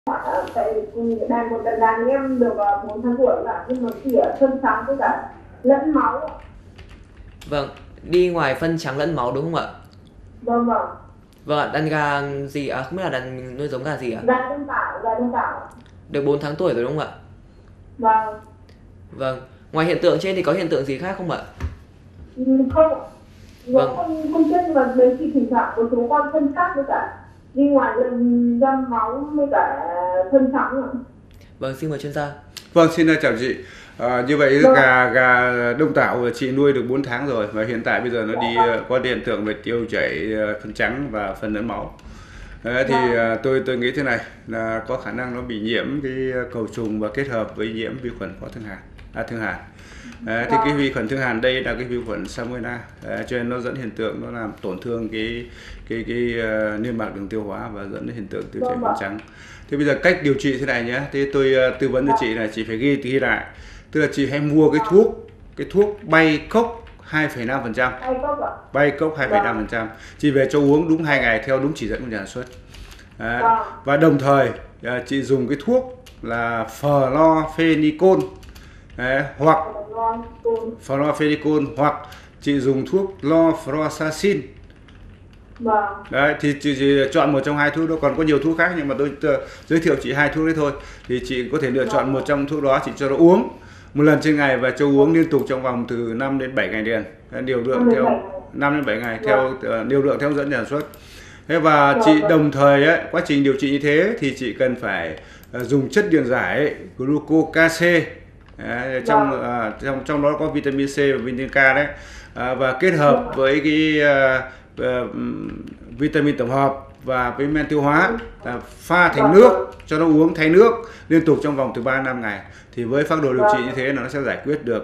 Tại đàn em được 4 tháng tuổi cả, nhưng mà chỉ ở phân trắng với cả lẫn máu. Vâng, đi ngoài phân trắng lẫn máu đúng không ạ? Vâng vâng. Vâng ạ, đàn gà gì à? Không biết là đàn nuôi giống gà gì ạ? Gà đông tảo, gà đông tảo. Được 4 tháng tuổi rồi đúng không ạ? Vâng. Vâng. Ngoài hiện tượng trên thì có hiện tượng gì khác không ạ? Không. Nó Vâng. không chết, nhưng mà đến khi thỉnh thoảng một số con phân xác với cả đi ngoài ra máu với cả phân trắng rồi. Vâng, xin mời chuyên gia. Vâng, xin chào chị. Như vậy Vâng. gà đông tảo chị nuôi được 4 tháng rồi, và hiện tại bây giờ nó đi có hiện tượng về tiêu chảy phân trắng và phân lẫn máu. Thì tôi nghĩ thế này là có khả năng nó bị nhiễm cái cầu trùng và kết hợp với nhiễm vi khuẩn có thương hàn. Thì cái vi khuẩn thương hàn đây là cái vi khuẩn Salmonella, cho nên nó dẫn hiện tượng nó làm tổn thương cái niêm mạc đường tiêu hóa và dẫn đến hiện tượng tiêu chảy phân trắng. Thế bây giờ cách điều trị thế này nhé. Thế tôi tư vấn cho chị là chị phải ghi lại, tức là chị hãy mua cái thuốc bay cốc 2,5%. Bay cốc 2,5%. Chị về cho uống đúng 2 ngày theo đúng chỉ dẫn của nhà sản xuất. Và đồng thời chị dùng cái thuốc là Florphenicol hoặc hoặc chị dùng thuốc Lofloxacin. Đấy, thì chị chọn một trong hai thuốc đó, còn có nhiều thuốc khác nhưng mà tôi giới thiệu chị hai thuốc đấy thôi. Thì chị có thể lựa chọn một trong thuốc đó, chị cho nó uống một lần trên ngày và cho uống liên tục trong vòng từ 5 đến 7 ngày liền. Điều lượng theo 5 đến 7 ngày theo điều lượng theo hướng dẫn nhà sản xuất. Thế và chị đồng thời quá trình điều trị như thế thì chị cần phải dùng chất điện giải glucose trong đó có vitamin C và vitamin K đấy, và kết hợp với cái vitamin tổng hợp và với men tiêu hóa, pha thành nước cho nó uống thay nước liên tục trong vòng từ 3 đến 5 ngày. Thì với phác đồ điều trị như thế nó sẽ giải quyết được